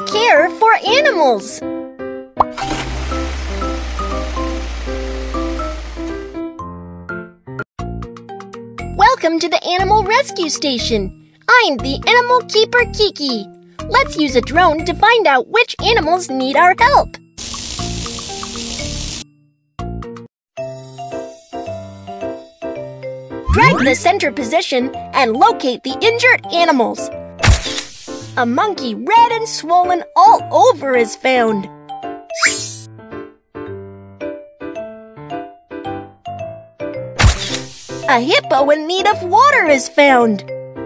care for animals. Welcome to the Animal Rescue Station. I'm the Animal Keeper Kiki. Let's use a drone to find out which animals need our help. Drag the center position and locate the injured animals. A monkey red and swollen all over is found. A hippo in need of water is found.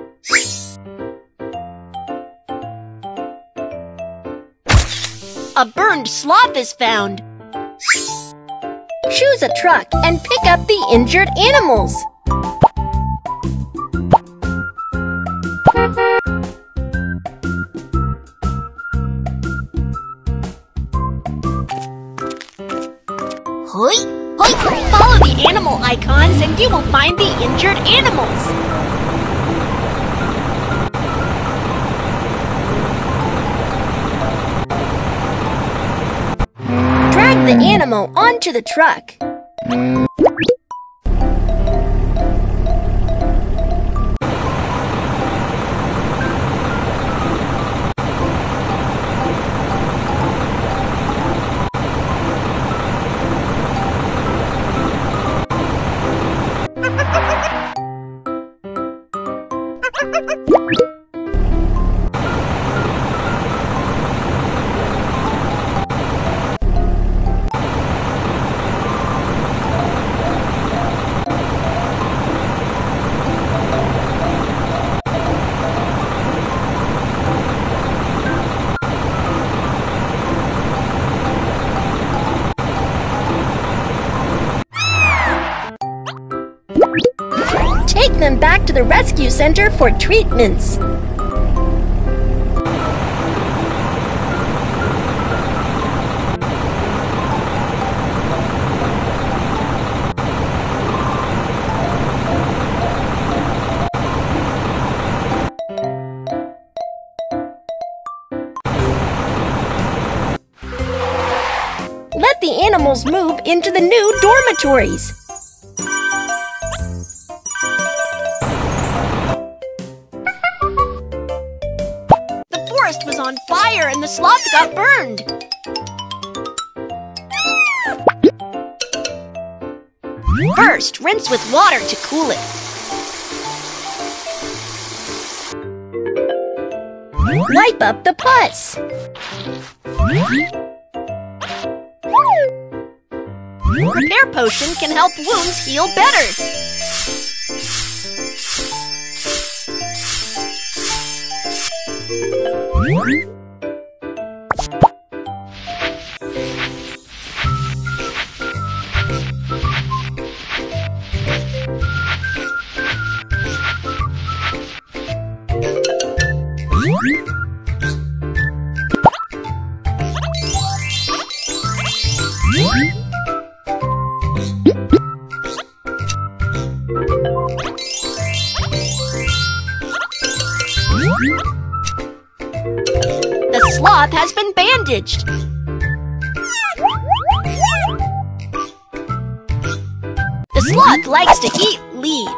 A burned sloth is found. Choose a truck and pick up the injured animals. Hoi! Hoi! Follow the animal icons and you will find the injured animals. Drag the animal onto the truck. Take them back to the rescue center for treatments. Let the animals move into the new dormitories. Was on fire and the sloth got burned. First, rinse with water to cool it. Wipe up the pus. Repair potion can help wounds heal better. The sloth has been bandaged. The sloth likes to eat leaves.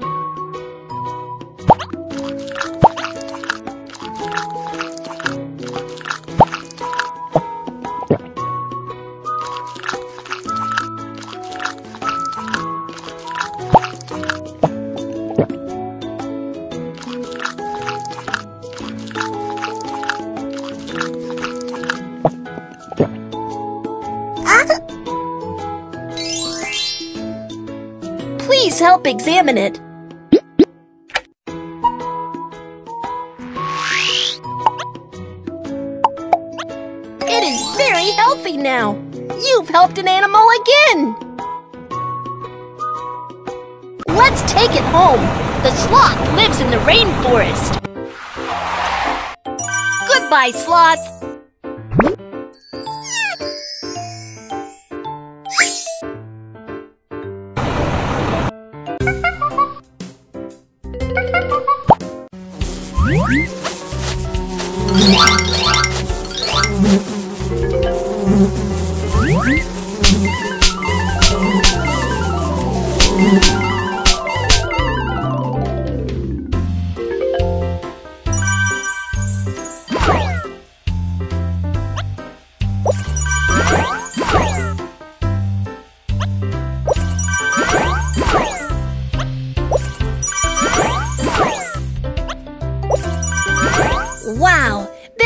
Please help examine it. It is very healthy now. You've helped an animal again. Let's take it home. The sloth lives in the rainforest. Goodbye, sloth.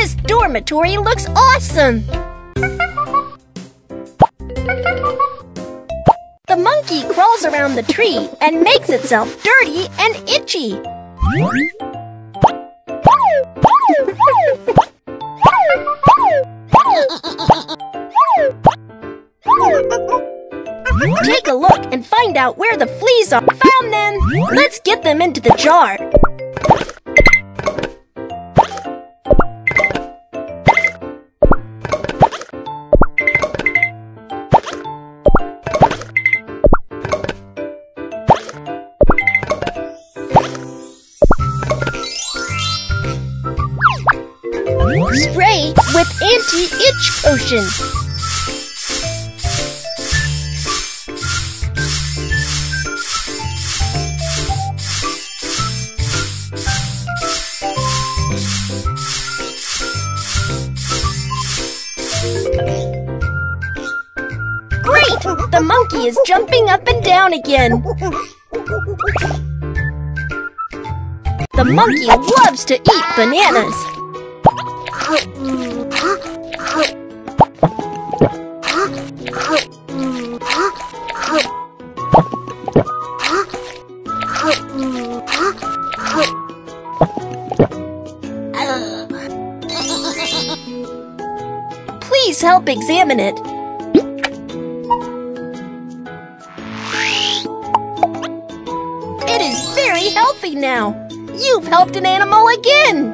This dormitory looks awesome! The monkey crawls around the tree and makes itself dirty and itchy. Take a look and find out where the fleas are. Found them! Let's get them into the jar. Spray with anti-itch potion. Great! The monkey is jumping up and down again. The monkey loves to eat bananas. Please help examine it. It is very healthy now. You've helped an animal again.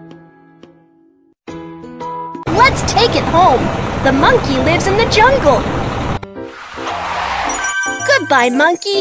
Let's take it home. The monkey lives in the jungle. Goodbye, monkey.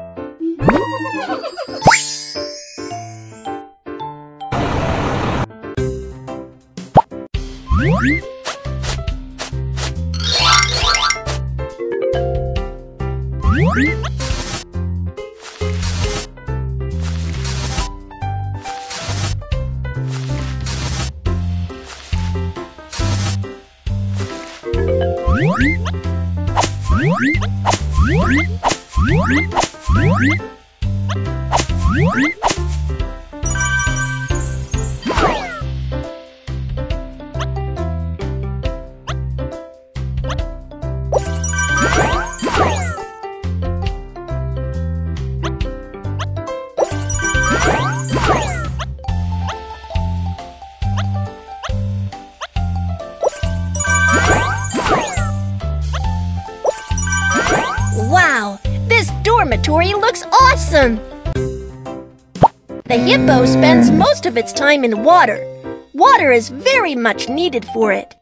Wow, this dormitory looks awesome! The hippo spends most of its time in water. Water is very much needed for it.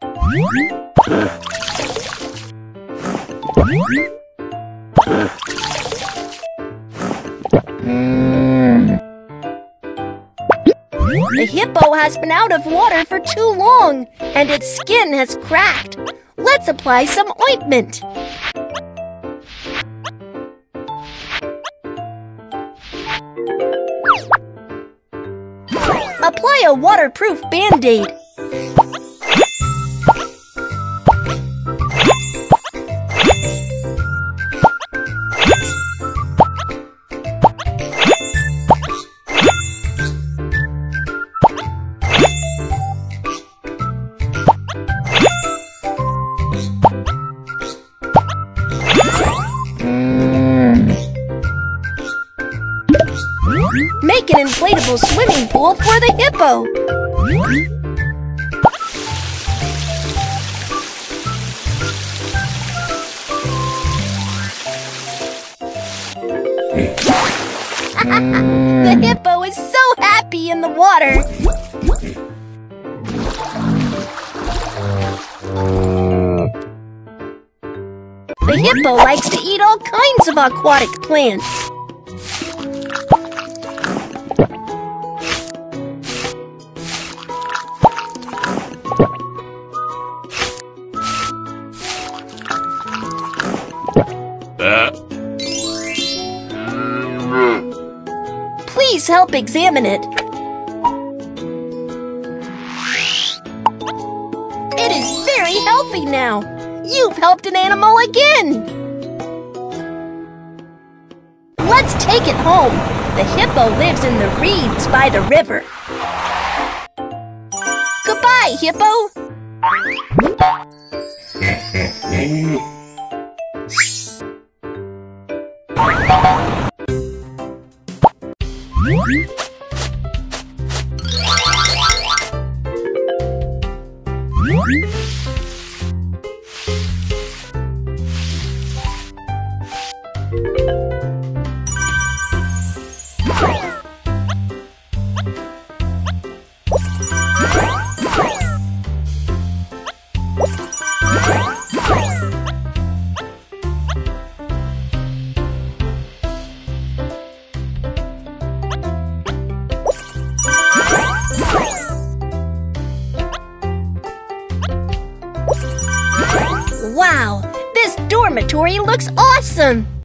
The hippo has been out of water for too long, and its skin has cracked. Let's apply some ointment. Apply a waterproof Band-Aid. Make an inflatable swimming pool for the hippo. The hippo is so happy in the water. The hippo likes to eat all kinds of aquatic plants. Please help examine it. It is very healthy now. You've helped an animal again. Let's take it home. The hippo lives in the reeds by the river. Goodbye. Goodbye, Hippo! Wow, this dormitory looks awesome!